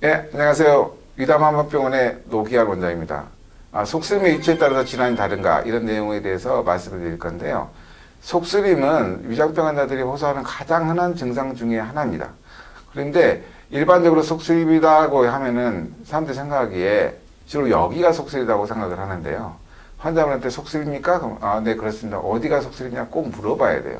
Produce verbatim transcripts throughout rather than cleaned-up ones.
네, 안녕하세요. 위담한방병원의 노기환 원장입니다. 아, 속쓰림의 위치에 따라서 질환이 다른가 이런 내용에 대해서 말씀을 드릴 건데요. 속쓰림은 위장병 환자들이 호소하는 가장 흔한 증상 중에 하나입니다. 그런데 일반적으로 속쓰림이라고 하면은 사람들이 생각하기에 주로 여기가 속쓰리다고 생각을 하는데요. 환자분한테 속쓰립니까? 아, 네, 그렇습니다. 어디가 속쓰리냐 꼭 물어봐야 돼요.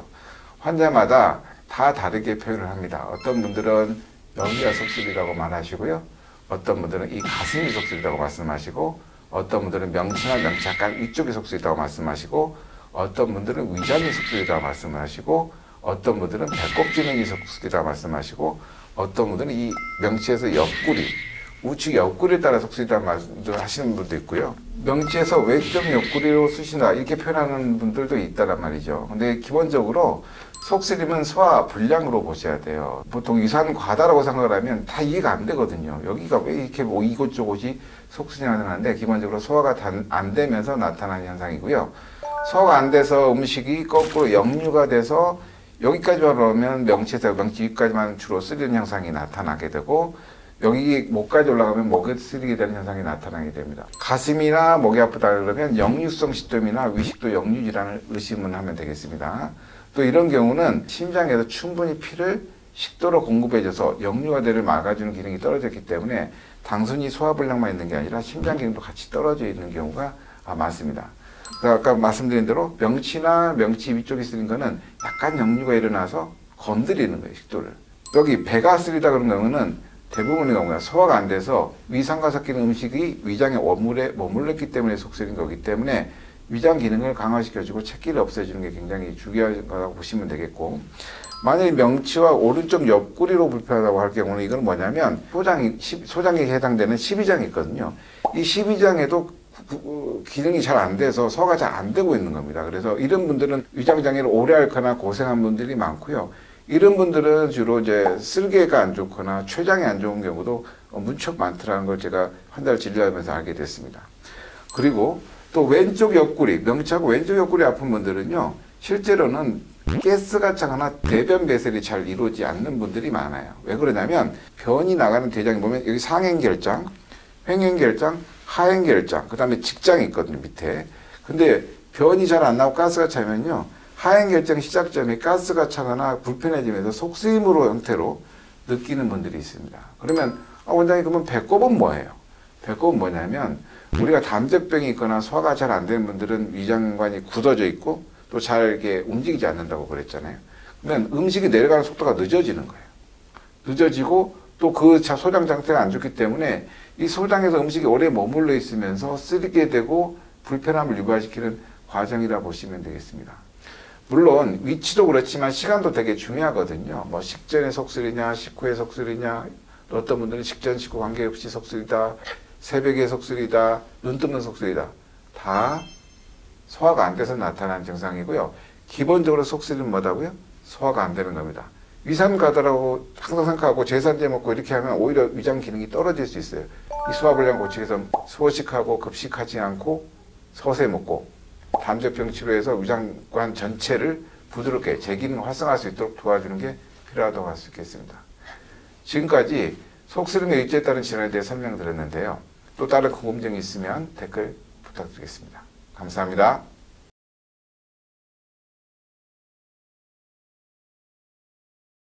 환자마다 다 다르게 표현을 합니다. 어떤 분들은 여기가 속쓰리다고 말하시고요. 어떤 분들은 이 가슴이 속쓰리다고 말씀하시고, 어떤 분들은 명치나 명치 약간 위쪽이 속쓰리다고 말씀하시고, 어떤 분들은 위장이 속쓰리다고 말씀하시고, 어떤 분들은 배꼽 주변이 속쓰리다고 말씀하시고, 어떤 분들은 이 명치에서 옆구리, 우측 옆구리에 따라 속쓰리다고 말씀하시는 분도 있고요. 명치에서 왼쪽 옆구리로 쑤신다 이렇게 표현하는 분들도 있다란 말이죠. 근데 기본적으로 속쓰림은 소화 불량으로 보셔야 돼요. 보통 유산 과다라고 생각을 하면 다 이해가 안 되거든요. 여기가 왜 이렇게 뭐 이곳저곳이 속쓰림이 나타나는데 기본적으로 소화가 안 되면서 나타나는 현상이고요. 소화가 안 돼서 음식이 거꾸로 역류가 돼서 여기까지만 오면 명치에서 명치 위까지만 주로 쓰리는 현상이 나타나게 되고, 여기 목까지 올라가면 목에 쓰리게 되는 현상이 나타나게 됩니다. 가슴이나 목이 아프다 그러면 역류성 식도염이나 위식도 역류 질환을 의심을 하면 되겠습니다. 또 이런 경우는 심장에서 충분히 피를 식도로 공급해줘서 역류가 되를 막아주는 기능이 떨어졌기 때문에 단순히 소화불량만 있는 게 아니라 심장 기능도 같이 떨어져 있는 경우가 많습니다. 아까 말씀드린 대로 명치나 명치 위쪽이 쓰린 거는 약간 역류가 일어나서 건드리는 거예요, 식도를. 여기 배가 쓰리다 그런 경우는 대부분의 경우가 소화가 안 돼서 위산과 섞이는 음식이 위장의 원물에 머물렀기 때문에 속쓰린 거기 때문에 위장 기능을 강화시켜주고 체기를 없애주는 게 굉장히 중요하다고 보시면 되겠고, 만약에 명치와 오른쪽 옆구리로 불편하다고 할 경우는 이건 뭐냐면 소장이, 소장에 해당되는 십이장이 있거든요. 이 십이장에도 기능이 잘 안 돼서 소화가 잘 안 되고 있는 겁니다. 그래서 이런 분들은 위장장애를 오래 앓거나 고생한 분들이 많고요. 이런 분들은 주로 이제 쓸개가 안 좋거나 췌장이 안 좋은 경우도 무척 많더라는 걸 제가 환자를 진료하면서 알게 됐습니다. 그리고 또 왼쪽 옆구리, 명치하고 왼쪽 옆구리 아픈 분들은요, 실제로는 가스가 차거나 대변 배설이 잘 이루어지지 않는 분들이 많아요. 왜 그러냐면 변이 나가는 대장이 보면 여기 상행결장, 횡행결장, 하행결장, 그 다음에 직장이 있거든요, 밑에. 근데 변이 잘 안 나오고 가스가 차면요, 하행결장 시작점에 가스가 차거나 불편해지면서 속쓰림으로 형태로 느끼는 분들이 있습니다. 그러면 아, 원장님 그러면 배꼽은 뭐예요? 배꼽은 뭐냐면 우리가 담즙병이 있거나 소화가 잘 안 되는 분들은 위장관이 굳어져 있고 또 잘 이렇게 움직이지 않는다고 그랬잖아요. 그러면 음식이 내려가는 속도가 늦어지는 거예요. 늦어지고 또 그 소장 상태가 안 좋기 때문에 이 소장에서 음식이 오래 머물러 있으면서 쓰리게 되고 불편함을 유발시키는 과정이라 보시면 되겠습니다. 물론 위치도 그렇지만 시간도 되게 중요하거든요. 뭐 식전에 속쓰리냐, 식후에 속쓰리냐, 또 어떤 분들은 식전, 식후 관계없이 속쓰리다, 새벽에 속쓰리다, 눈 뜨면 속쓰리다. 다 소화가 안 돼서 나타나는 증상이고요. 기본적으로 속쓰리는 뭐다고요? 소화가 안 되는 겁니다. 위산 과다라고 항상 생각하고 제산제 먹고 이렇게 하면 오히려 위장 기능이 떨어질 수 있어요. 이 소화불량 고치기 위해서 소식하고 급식하지 않고 서세 먹고 담즙병 치료해서 위장관 전체를 부드럽게 재기능 활성화할 수 있도록 도와주는 게 필요하다고 할 수 있겠습니다. 지금까지 속쓰림의 위치에 따른 질환에 대해 설명드렸는데요. 또 다른 궁금증이 있으면 댓글 부탁드리겠습니다. 감사합니다.